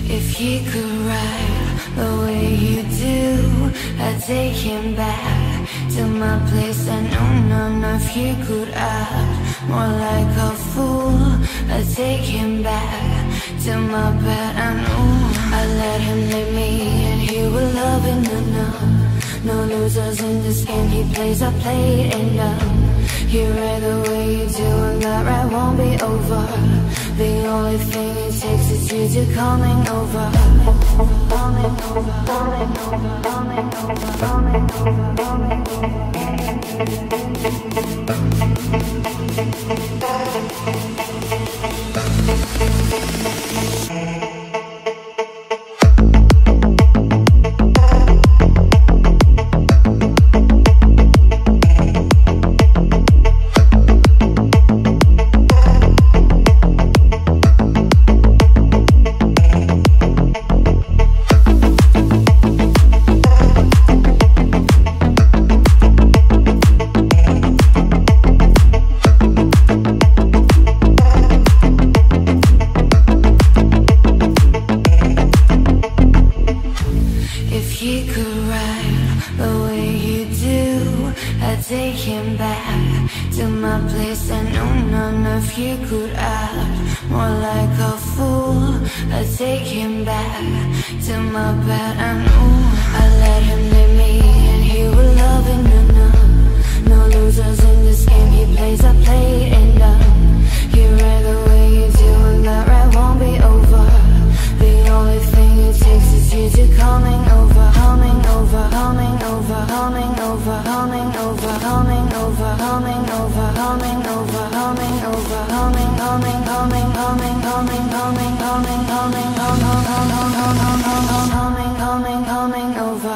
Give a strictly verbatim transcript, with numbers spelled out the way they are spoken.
If he could ride the way you do, I'd take him back to my place. I know none of you could act more like a fool. I'd take him back to my bed. I know I let him lead me and he will love it. No, no, no losers in this game. He plays, I play it enough. You ride the way you do, and that ride won't be over. The only thing it takes is you to coming over. Coming over, coming over, coming over, coming over, coming take him back to my place. I know none of you could act more like a fool. I take him back to my bed. I know I let him lead me and he will love it. No, no, no losers in this game. He plays, I play it enough. You ride the way you do, and that ride won't be over. The only thing it takes is you to coming over, coming over, coming over, coming over, coming over, coming over, coming over, coming over, coming over, coming, coming, coming, coming, coming, coming, coming, coming, coming, coming, coming, coming, coming over.